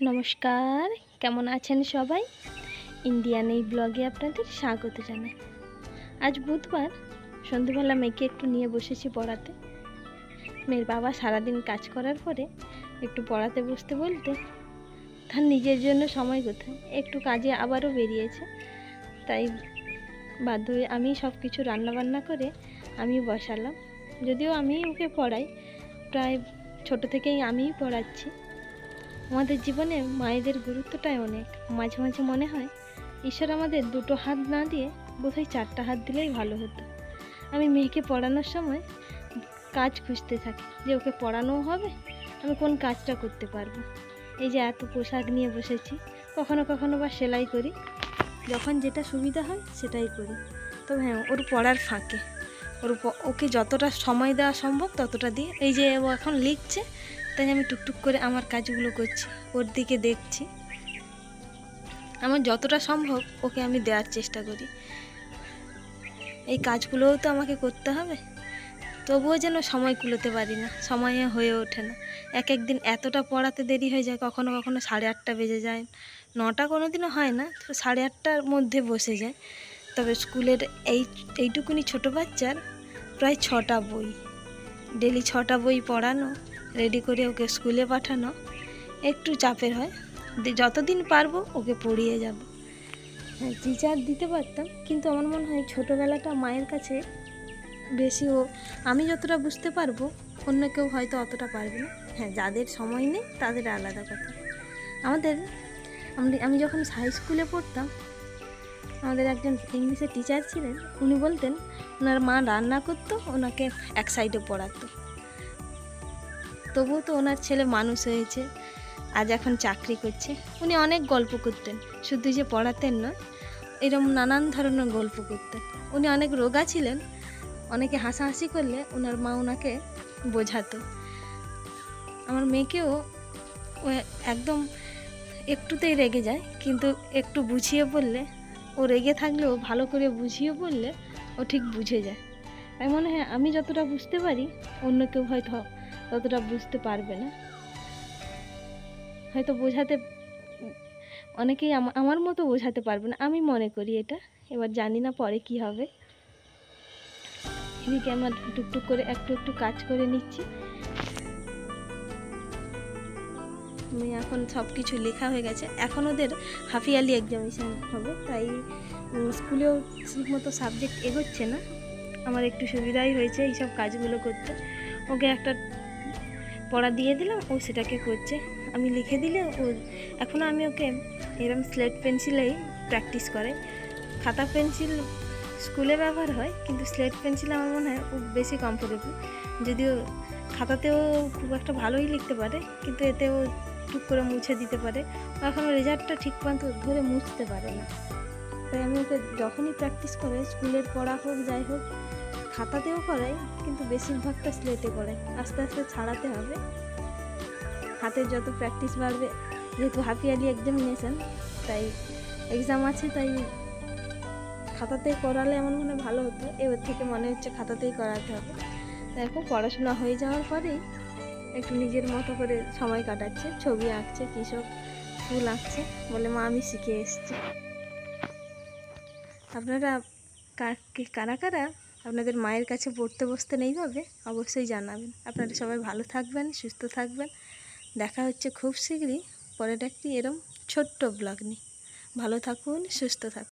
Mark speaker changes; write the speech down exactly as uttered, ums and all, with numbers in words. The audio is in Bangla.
Speaker 1: নমস্কার, কেমন আছেন সবাই? ইন্ডিয়ান এই ব্লগে আপনাদের স্বাগত জানাই। আজ বুধবার, সন্ধ্যেবেলা মেয়েকে একটু নিয়ে বসেছি পড়াতে। মেয়ের বাবা সারাদিন কাজ করার পরে একটু পড়াতে বসতে বলতে তার নিজের জন্য সময় কোথায়, একটু কাজে আবারও বেরিয়েছে। তাই বাধ্য হয়ে আমি সব কিছু রান্নাবান্না করে আমি বসালাম। যদিও আমি ওকে পড়াই, প্রায় ছোট থেকেই আমিই পড়াচ্ছি। আমাদের জীবনে মায়েদের গুরুত্বটাই অনেক। মাঝে মাঝে মনে হয় ঈশ্বর আমাদের দুটো হাত না দিয়ে বোধহয় চারটা হাত দিলেই ভালো হতো। আমি মেয়েকে পড়ানোর সময় কাজ খুঁজতে থাকি যে ওকে পড়ানোও হবে, আমি কোন কাজটা করতে পারবো। এই যে এত পোশাক নিয়ে বসেছি, কখনো কখনো বা সেলাই করি, যখন যেটা সুবিধা হয় সেটাই করি। তবে হ্যাঁ, ওর পড়ার ফাঁকে ওর ওকে যতটা সময় দেওয়া সম্ভব ততটা দিয়ে, এই যে ও এখন লিখছে, তাই আমি টুকটুক করে আমার কাজগুলো করছি, ওর দিকে দেখছি। আমার যতটা সম্ভব ওকে আমি দেওয়ার চেষ্টা করি। এই কাজগুলোও তো আমাকে করতে হবে, তবুও যেন সময় কুলোতে পারি না, সময়ে হয়ে ওঠে না। এক এক দিন এতটা পড়াতে দেরি হয়ে যায়, কখনো কখনো সাড়ে আটটা বেজে যায়, নটা কোনো দিনও হয় না, তো সাড়ে আটটার মধ্যে বসে যায়। তবে স্কুলের এই এইটুকুনি ছোটো বাচ্চার প্রায় ছটা বই, ডেলি ছটা বই পড়ানো, রেডি করে ওকে স্কুলে পাঠানো একটু চাপের হয়। যতদিন পারবো ওকে পড়িয়ে যাব। হ্যাঁ, টিচার দিতে পারতাম, কিন্তু আমার মনে হয় ছোটোবেলাটা মায়ের কাছে বেশি। ও আমি যতটা বুঝতে পারবো অন্য কেউ হয়তো অতটা পারবে না। হ্যাঁ, যাদের সময় নেই তাদের আলাদা কথা। আমাদের আমি যখন হাই স্কুলে পড়তাম, আমাদের একজন ইংলিশের টিচার ছিলেন। উনি বলতেন ওনার মা রান্না করতো, ওনাকে এক সাইডে পড়াতো। তবুও তো ওনার ছেলে মানুষ হয়েছে, আজ এখন চাকরি করছে। উনি অনেক গল্প করতেন, শুধু যে পড়াতেন না, এরকম নানান ধরনের গল্প করতেন। উনি অনেক রোগা ছিলেন, অনেকে হাসাহাসি করলে ওনার মা ওনাকে বোঝাতো। আমার মেয়েকেও ও একদম একটুতেই রেগে যায়, কিন্তু একটু বুঝিয়ে বললে, ও রেগে থাকলেও ভালো করে বুঝিয়ে বললে ও ঠিক বুঝে যায়। তাই মনে হয় আমি যতটা বুঝতে পারি অন্য কেউ হয়তো ততটা বুঝতে পারবে না, হয়তো বোঝাতে অনেকেই আমার মতো বোঝাতে পারবে না, আমি মনে করি এটা। এবার জানি না পরে কি হবে। এদিকে আমার টুকটুক করে একটু একটু কাজ করে নিচ্ছি। আমি এখন সব কিছু লেখা হয়ে গেছে, এখন ওদের হাফ ইয়ারলি এক্সামিনেশান হবে, তাই স্কুলেও ঠিক মতো সাবজেক্ট এগোচ্ছে না। আমার একটু সুবিধাই হয়েছে এইসব কাজগুলো করতে। ওকে একটা পড়া দিয়ে দিলাম, ও সেটাকে করছে। আমি লিখে দিলে ও, এখনও আমি ওকে এরম স্লেট পেন্সিলেই প্র্যাকটিস করে। খাতা পেন্সিল স্কুলে ব্যবহার হয়, কিন্তু স্লেট পেন্সিল আমার মনে হয় ও বেশি কমফোর্টেবল। যদিও খাতাতেও খুব একটা ভালোই লিখতে পারে, কিন্তু এতেও টুক করে মুছে দিতে পারে। এখনও রেজাল্টটা ঠিক মতো ধরে মুছতে পারে না। তাই আমি ওকে যখনই প্র্যাকটিস করে, স্কুলের পড়া হোক যাই হোক, খাতাতেও করাই, কিন্তু বেশিরভাগটা স্লেটে করাই। আস্তে আস্তে ছাড়াতে হবে, হাতের যত প্র্যাকটিস বাড়বে। যেহেতু হাফ ইয়ারলি এক্সামিনেশান, তাই এক্সাম আছে, তাই খাতাতে করালে আমার মনে ভালো হতো। এবার থেকে মনে হচ্ছে খাতাতেই করাতে হবে। দেখো, পড়াশোনা হয়ে যাওয়ার পরেই একটু নিজের মতো করে সময় কাটাচ্ছে, ছবি আঁকছে, কী সব ফুল আঁকছে, বলে মা আমি শিখে এসেছি। আপনারা কারা কারা আপনাদের মায়ের কাছে পড়তে বসতেন এইভাবে অবশ্যই জানাবেন। আপনারা সবাই ভালো থাকবেন, সুস্থ থাকবেন। দেখা হচ্ছে খুব শীঘ্রই পরের একটি এরম ছোট্ট ব্লগ নিয়ে। ভালো থাকুন, সুস্থ থাকুন।